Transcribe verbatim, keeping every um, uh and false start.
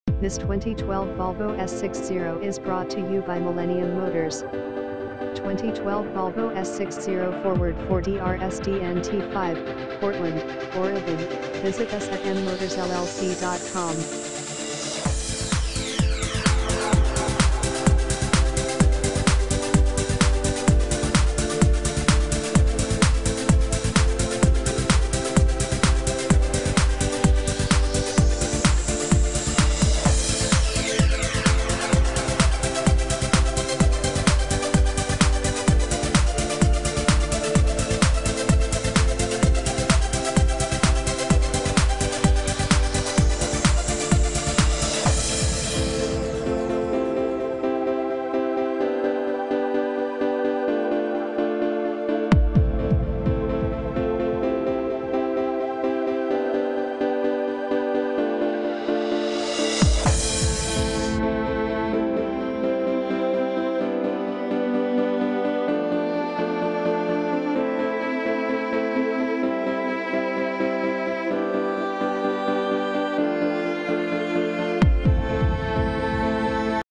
This twenty twelve Volvo S sixty is brought to you by Millennium Motors. twenty twelve Volvo S sixty Forward four D R S D N T five, Portland, Oregon. Visit us at m motors l l c dot com.